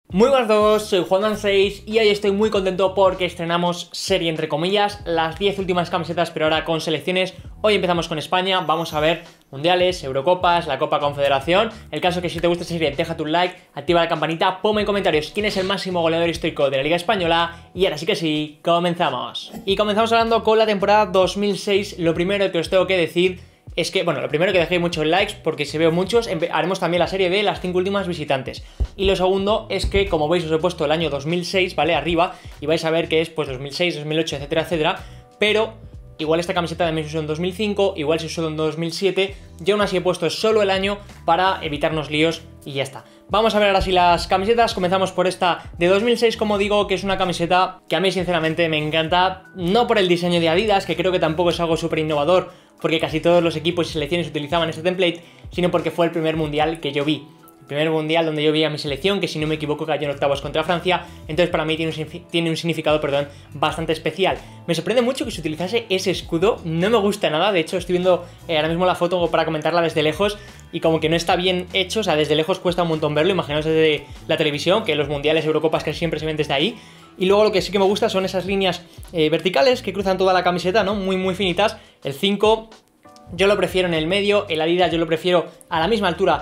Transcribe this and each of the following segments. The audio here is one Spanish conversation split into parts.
Muy buenas a todos, soy Juanman6 y hoy estoy muy contento porque estrenamos serie entre comillas, las 10 últimas camisetas pero ahora con selecciones. Hoy empezamos con España, vamos a ver mundiales, Eurocopas, la Copa Confederación. El caso que si te gusta esta serie, deja tu like, activa la campanita, ponme en comentarios quién es el máximo goleador histórico de la Liga Española y ahora sí que sí, comenzamos. Y comenzamos hablando con la temporada 2006, lo primero que os tengo que decir es que, bueno, lo primero que dejéis muchos likes porque si veo muchos, haremos también la serie de las 5 últimas visitantes. Y lo segundo es que, como veis, os he puesto el año 2006, ¿vale? Arriba, y vais a ver que es pues 2006, 2008, etcétera, etcétera. Pero igual esta camiseta también se usó en 2005, igual se usó en 2007. Yo aún así he puesto solo el año para evitarnos líos y ya está. Vamos a ver ahora sí las camisetas. Comenzamos por esta de 2006, como digo, que es una camiseta que a mí sinceramente me encanta. No por el diseño de Adidas, que creo que tampoco es algo súper innovador, porque casi todos los equipos y selecciones utilizaban este template, sino porque fue el primer mundial que yo vi. El primer mundial donde yo vi a mi selección, que si no me equivoco cayó en octavos contra Francia, entonces para mí tiene un significado, bastante especial. Me sorprende mucho que se utilizase ese escudo, no me gusta nada, de hecho estoy viendo ahora mismo la foto para comentarla desde lejos y como que no está bien hecho, o sea, desde lejos cuesta un montón verlo, imaginaos desde la televisión, que los mundiales, Eurocopas que siempre se ven desde ahí. Y luego lo que sí que me gusta son esas líneas verticales que cruzan toda la camiseta, ¿no? Muy finitas. El 5 yo lo prefiero en el medio, el Adidas yo lo prefiero a la misma altura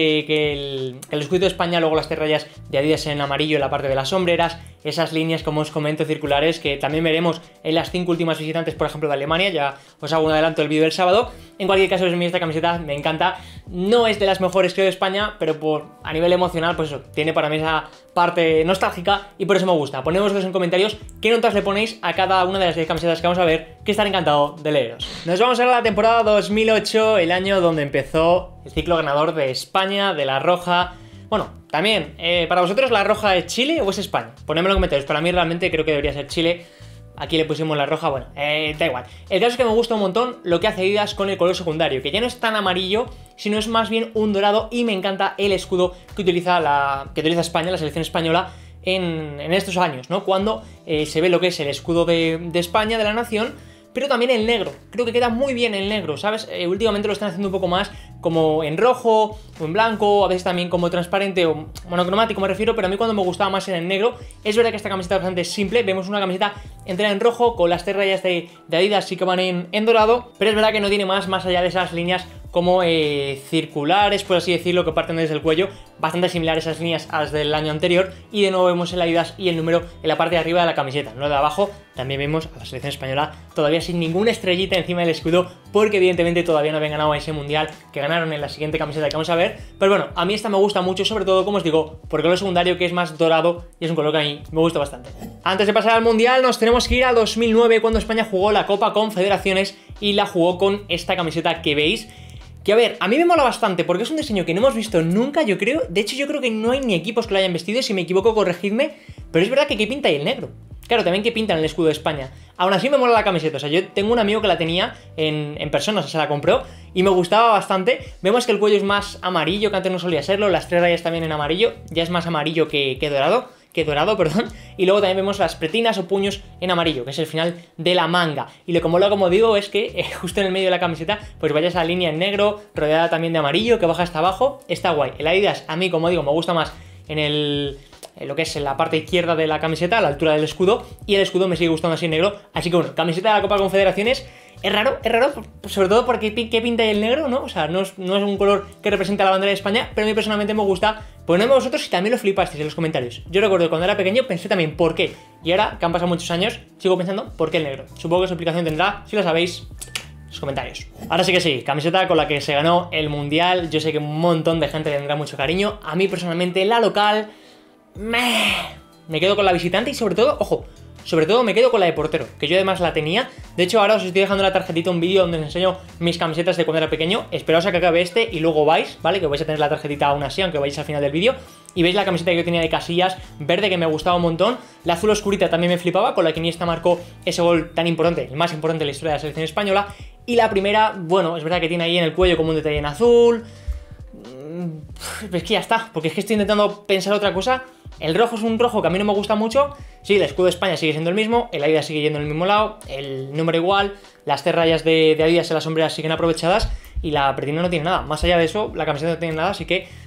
que el escudo de España, luego las 3 rayas de Adidas en amarillo en la parte de las sombreras, esas líneas, como os comento, circulares, que también veremos en las 5 últimas visitantes, por ejemplo, de Alemania. Ya os hago un adelanto del vídeo del sábado. En cualquier caso, a mí esta camiseta me encanta. No es de las mejores, creo, de España, pero a nivel emocional, pues eso, tiene para mí esa parte nostálgica y por eso me gusta. Poned vosotros en comentarios qué notas le ponéis a cada una de las 10 camisetas que vamos a ver, que estaré encantado de leeros. Nos vamos a la temporada 2008, el año donde empezó el ciclo ganador de España, de la roja. Bueno, también, ¿para vosotros la roja es Chile o es España? Ponedme en los comentarios. Para mí realmente creo que debería ser Chile. Aquí le pusimos la roja, bueno, da igual. El caso es que me gusta un montón lo que hace Adidas con el color secundario, que ya no es tan amarillo, sino es más bien un dorado, y me encanta el escudo que utiliza España, la selección española, en estos años, ¿no? Cuando se ve lo que es el escudo de España, de la nación, pero también el negro. Creo que queda muy bien el negro, ¿sabes? Últimamente lo están haciendo un poco más como en rojo o en blanco, a veces también como transparente o monocromático me refiero, pero a mí cuando me gustaba más era en negro. Es verdad que esta camiseta es bastante simple, vemos una camiseta entera en rojo con las 3 rayas de Adidas sí que van en dorado, pero es verdad que no tiene más allá de esas líneas como circulares, por así decirlo, que parten desde el cuello, bastante similares a esas líneas a las del año anterior, y de nuevo vemos el Adidas y el número en la parte de arriba de la camiseta, no de abajo. También vemos a la selección española todavía sin ninguna estrellita encima del escudo, porque evidentemente todavía no habían ganado ese mundial que ganaron en la siguiente camiseta que vamos a ver. Pero bueno, a mí esta me gusta mucho, sobre todo, como os digo, por el color secundario, que es más dorado y es un color que a mí me gusta bastante. Antes de pasar al mundial nos tenemos que ir a 2009, cuando España jugó la Copa Confederaciones y la jugó con esta camiseta que veis. Que a ver, a mí me mola bastante porque es un diseño que no hemos visto nunca, yo creo. De hecho, yo creo que no hay ni equipos que lo hayan vestido, si me equivoco corregidme. Pero es verdad que ¿qué pinta ahí el negro? Claro, también que pinta en el escudo de España. Aún así me mola la camiseta, o sea, yo tengo un amigo que la tenía en persona, o sea, se la compró y me gustaba bastante. Vemos que el cuello es más amarillo, que antes no solía serlo, las 3 rayas también en amarillo, ya es más amarillo que dorado, y luego también vemos las pretinas o puños en amarillo, que es el final de la manga. Y lo que mola, como digo, es que justo en el medio de la camiseta pues vaya esa línea en negro, rodeada también de amarillo, que baja hasta abajo. Está guay. El Adidas, a mí, como digo, me gusta más en lo que es en la parte izquierda de la camiseta, a la altura del escudo, y el escudo me sigue gustando así en negro. Así que bueno, camiseta de la Copa Confederaciones. Es raro, sobre todo porque ¿qué pinta ahí el negro, no? O sea, no es un color que representa la bandera de España, pero a mí personalmente me gusta. Ponedme vosotros si también lo flipasteis en los comentarios. Yo recuerdo que cuando era pequeño pensé también ¿por qué? Y ahora, que han pasado muchos años, sigo pensando ¿por qué el negro? Supongo que su explicación tendrá, si lo sabéis, en los comentarios. Ahora sí que sí, camiseta con la que se ganó el mundial. Yo sé que un montón de gente le tendrá mucho cariño. A mí personalmente la local me quedo con la visitante y sobre todo, ojo, sobre todo me quedo con la de portero, que yo además la tenía. De hecho, ahora os estoy dejando en la tarjetita un vídeo donde os enseño mis camisetas de cuando era pequeño. Esperaos a que acabe este y luego vais, ¿vale? Que vais a tener la tarjetita aún así, aunque vais al final del vídeo. Y veis la camiseta que yo tenía de Casillas, verde, que me gustaba un montón. La azul oscurita también me flipaba, con la que Iniesta marcó ese gol tan importante, el más importante de la historia de la selección española. Y la primera, bueno, es verdad que tiene ahí en el cuello como un detalle en azul. Es que ya está, porque es que estoy intentando pensar otra cosa. El rojo es un rojo que a mí no me gusta mucho. Sí, el escudo de España sigue siendo el mismo, el Adidas sigue yendo en el mismo lado, el número igual, las 3 rayas de Adidas en las sombreras siguen aprovechadas y la pretina no tiene nada. Más allá de eso, la camiseta no tiene nada, así que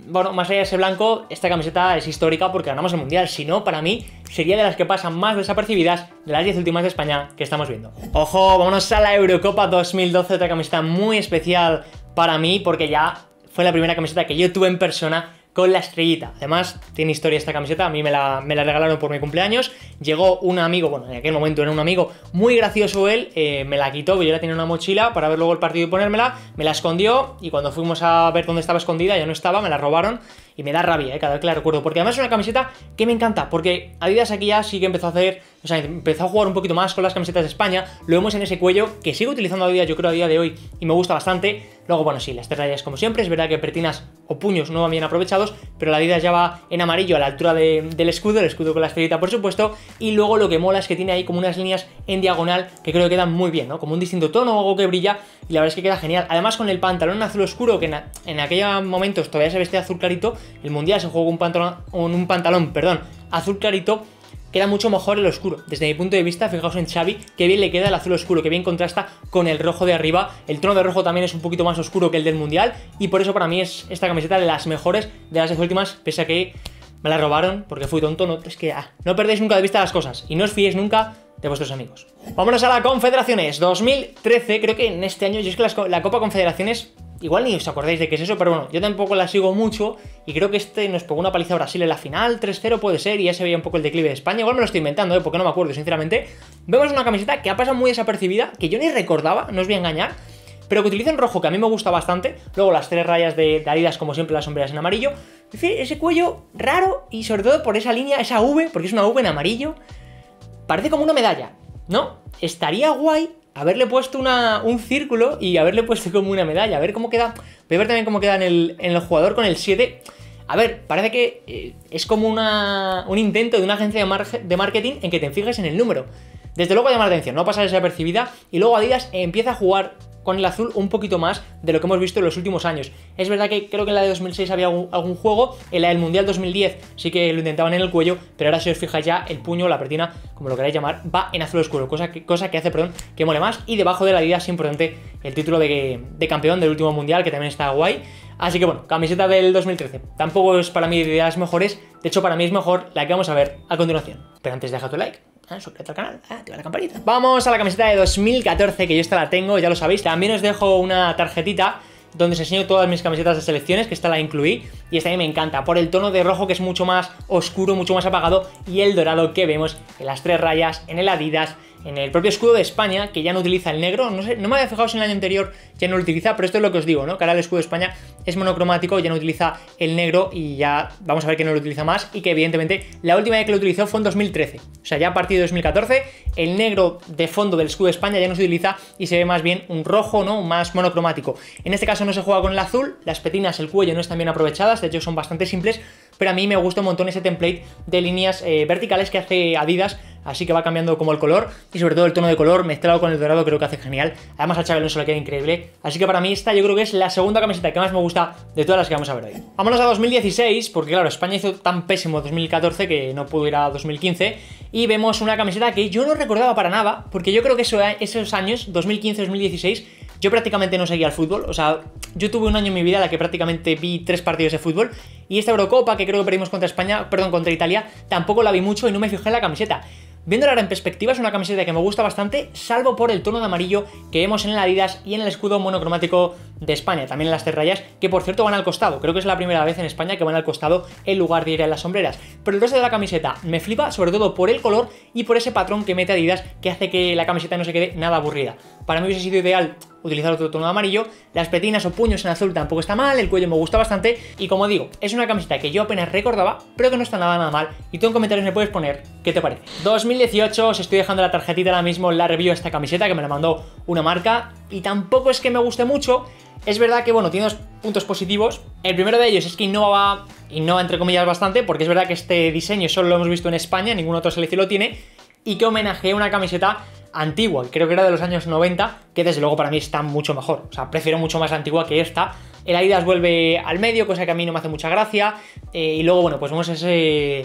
bueno, más allá de ese blanco, esta camiseta es histórica porque ganamos el Mundial. Si no, para mí, sería de las que pasan más desapercibidas de las 10 últimas de España que estamos viendo. Ojo, vámonos a la Eurocopa 2012, otra camiseta muy especial para mí porque ya fue la primera camiseta que yo tuve en persona con la estrellita. Además, tiene historia esta camiseta, a mí me la regalaron por mi cumpleaños. Llegó un amigo, bueno, en aquel momento era un amigo muy gracioso él, me la quitó, yo la tenía en una mochila para ver luego el partido y ponérmela, me la escondió y cuando fuimos a ver dónde estaba escondida ya no estaba, me la robaron. Y me da rabia, cada vez que la recuerdo, porque además es una camiseta que me encanta, porque Adidas aquí ya sí que empezó a hacer, o sea, empezó a jugar un poquito más con las camisetas de España, lo vemos en ese cuello, que sigo utilizando Adidas yo creo a día de hoy, y me gusta bastante. Luego, bueno, sí, las tres rayas como siempre, es verdad que pretinas o puños no van bien aprovechados, pero la Adidas ya va en amarillo a la altura del escudo, el escudo con la estrellita por supuesto, y luego lo que mola es que tiene ahí como unas líneas en diagonal que creo que quedan muy bien, ¿no? Como un distinto tono, algo que brilla, y la verdad es que queda genial. Además con el pantalón azul oscuro, que en aquellos momentos todavía se vestía azul clarito, el Mundial se jugó con un pantalón, azul clarito, queda mucho mejor el oscuro. Desde mi punto de vista, fijaos en Xavi, que bien le queda el azul oscuro, que bien contrasta con el rojo de arriba. El tono de rojo también es un poquito más oscuro que el del Mundial, y por eso para mí es esta camiseta de las mejores de las 10 últimas, pese a que me la robaron porque fui tonto. No, es que no perdéis nunca de vista las cosas y no os fiéis nunca de vuestros amigos. Vámonos a la Confederaciones 2013, creo que en este año, yo es que la Copa Confederaciones igual ni os acordáis de qué es eso, pero bueno, yo tampoco la sigo mucho y creo que nos pegó una paliza a Brasil en la final, 3-0 puede ser, y ya se veía un poco el declive de España. Igual me lo estoy inventando, porque no me acuerdo, sinceramente. Vemos una camiseta que ha pasado muy desapercibida, que yo ni recordaba, no os voy a engañar, pero que utiliza en rojo, que a mí me gusta bastante. Luego las tres rayas de Adidas, como siempre, las sombreras en amarillo. Es decir, ese cuello raro y sobre todo por esa línea, esa V, porque es una V en amarillo, parece como una medalla, ¿no? Estaría guay haberle puesto un círculo y haberle puesto como una medalla, a ver cómo queda. Voy a ver también cómo queda en el jugador con el 7. A ver, parece que es como un intento de una agencia de marketing en que te fijes en el número. Desde luego llama la atención, no pasa desapercibida. Y luego Adidas empieza a jugar con el azul un poquito más de lo que hemos visto en los últimos años. Es verdad que creo que en la de 2006 había algún juego, en la del Mundial 2010 sí que lo intentaban en el cuello, pero ahora si os fijáis ya el puño, la pretina, como lo queráis llamar, va en azul oscuro, cosa que hace, que mole más. Y debajo de la Adidas es importante el título de campeón del último Mundial, que también está guay. Así que bueno, camiseta del 2013. Tampoco es para mí de las mejores, de hecho para mí es mejor la que vamos a ver a continuación. Pero antes deja tu like, suscríbete al canal, activa la campanita. Vamos a la camiseta de 2014, que yo esta la tengo, ya lo sabéis. También os dejo una tarjetita donde os enseño todas mis camisetas de selecciones, que esta la incluí, y esta a mí me encanta, por el tono de rojo que es mucho más oscuro, mucho más apagado, y el dorado que vemos en las tres rayas, en el Adidas, en el propio escudo de España, que ya no utiliza el negro. No sé, no me había fijado si en el año anterior ya no lo utiliza, pero esto es lo que os digo, ¿no? Que ahora el escudo de España es monocromático, ya no utiliza el negro y ya vamos a ver que no lo utiliza más, y que evidentemente la última vez que lo utilizó fue en 2013. O sea, ya a partir de 2014 el negro de fondo del escudo de España ya no se utiliza y se ve más bien un rojo, ¿no? Más monocromático. En este caso no se juega con el azul, las petinas, el cuello no están bien aprovechadas, de hecho son bastante simples, pero a mí me gusta un montón ese template de líneas verticales que hace Adidas, así que va cambiando como el color y sobre todo el tono de color mezclado con el dorado creo que hace genial. Además al Xavi Alonso le queda increíble, así que para mí esta yo creo que es la segunda camiseta que más me gusta de todas las que vamos a ver hoy. Vámonos a 2016, porque claro, España hizo tan pésimo 2014 que no pudo ir a 2015, y vemos una camiseta que yo no recordaba para nada, porque yo creo que esos años, 2015-2016, yo prácticamente no seguía el fútbol. O sea, yo tuve un año en mi vida en la que prácticamente vi 3 partidos de fútbol, y esta Eurocopa, que creo que perdimos contra Italia, tampoco la vi mucho y no me fijé en la camiseta. Viéndola ahora en perspectiva, es una camiseta que me gusta bastante, salvo por el tono de amarillo que vemos en el Adidas y en el escudo monocromático de España, también en las tres rayas, que por cierto van al costado. Creo que es la primera vez en España que van al costado en lugar de ir en las sombreras. Pero el resto de la camiseta me flipa, sobre todo por el color y por ese patrón que mete Adidas, que hace que la camiseta no se quede nada aburrida. Para mí hubiese sido ideal utilizar otro tono de amarillo, las petinas o puños en azul tampoco está mal, el cuello me gusta bastante, y como digo, es una camiseta que yo apenas recordaba, pero que no está nada mal, y tú en comentarios me puedes poner qué te parece. 2018, os estoy dejando la tarjetita ahora mismo, la review de esta camiseta, que me la mandó una marca, y tampoco es que me guste mucho. Es verdad que, bueno, tiene 2 puntos positivos. El primero de ellos es que innova entre comillas bastante, porque es verdad que este diseño solo lo hemos visto en España, ninguna otra selección lo tiene, y que homenajea una camiseta antigua, creo que era de los años 90, que desde luego para mí está mucho mejor. O sea, prefiero mucho más la antigua que esta. El Adidas vuelve al medio, cosa que a mí no me hace mucha gracia, y luego, bueno, pues vemos ese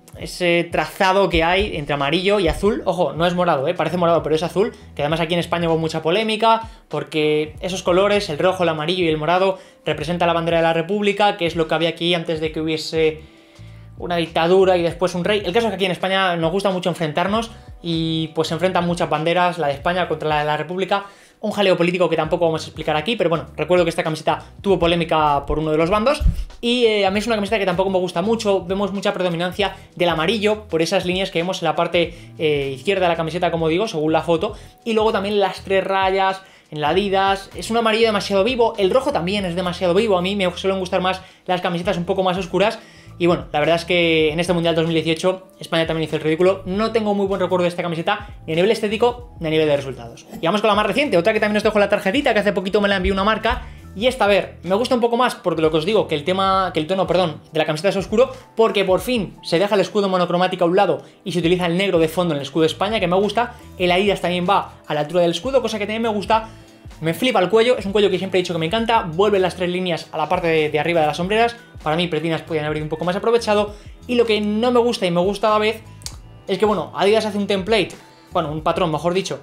ese trazado que hay entre amarillo y azul. Ojo, no es morado, parece morado, pero es azul, que además aquí en España hubo mucha polémica, porque esos colores, el rojo, el amarillo y el morado, representan la bandera de la República, que es lo que había aquí antes de que hubiese una dictadura y después un rey. El caso es que aquí en España nos gusta mucho enfrentarnos y pues se enfrentan muchas banderas, la de España contra la de la República. Un jaleo político que tampoco vamos a explicar aquí, pero bueno, recuerdo que esta camiseta tuvo polémica por uno de los bandos y a mí es una camiseta que tampoco me gusta mucho. Vemos mucha predominancia del amarillo por esas líneas que vemos en la parte izquierda de la camiseta, como digo, según la foto, y luego también las 3 rayas en la Adidas. Es un amarillo demasiado vivo, el rojo también es demasiado vivo. A mí me suelen gustar más las camisetas un poco más oscuras. Y bueno, la verdad es que en este Mundial 2018 España también hizo el ridículo. No tengo muy buen recuerdo de esta camiseta, ni a nivel estético, ni a nivel de resultados. Y vamos con la más reciente, otra que también os dejo la tarjetita, que hace poquito me la envió una marca. Y esta, a ver, me gusta un poco más porque lo que os digo, que el tono, de la camiseta es oscuro, porque por fin se deja el escudo monocromático a un lado y se utiliza el negro de fondo en el escudo de España, que me gusta. El Adidas también va a la altura del escudo, cosa que también me gusta. Me flipa el cuello, es un cuello que siempre he dicho que me encanta. Vuelven las 3 líneas a la parte de arriba de las sombreras. Para mí, pretinas podían haber ido un poco más aprovechado. Y lo que no me gusta y me gusta a la vez es que, bueno, Adidas hace un template, bueno, un patrón, mejor dicho,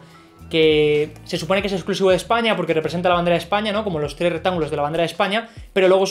que se supone que es exclusivo de España porque representa la bandera de España, ¿no? Como los 3 rectángulos de la bandera de España, pero luego es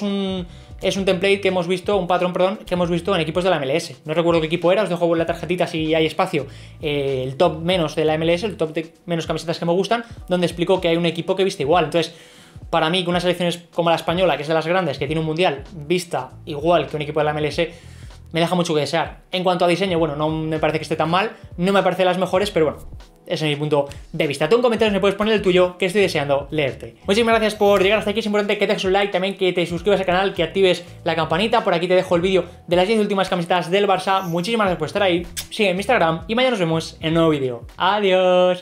un template que hemos visto, un patrón, perdón, que hemos visto en equipos de la MLS. No recuerdo qué equipo era, os dejo la tarjetita si hay espacio, el top menos de la MLS, el top de menos camisetas que me gustan, donde explico que hay un equipo que viste igual. Entonces, para mí, que una selección como la española, que es de las grandes, que tiene un mundial, vista igual que un equipo de la MLS, me deja mucho que desear. En cuanto a diseño, bueno, no me parece que esté tan mal, no me parece de las mejores, pero bueno, ese es mi punto de vista. Tú en comentarios me puedes poner el tuyo, que estoy deseando leerte. Muchísimas gracias por llegar hasta aquí. Es importante que te dejes un like, también que te suscribas al canal, que actives la campanita. Por aquí te dejo el vídeo de las 10 últimas camisetas del Barça. Muchísimas gracias por estar ahí. Sigue en mi Instagram y mañana nos vemos en un nuevo vídeo. Adiós.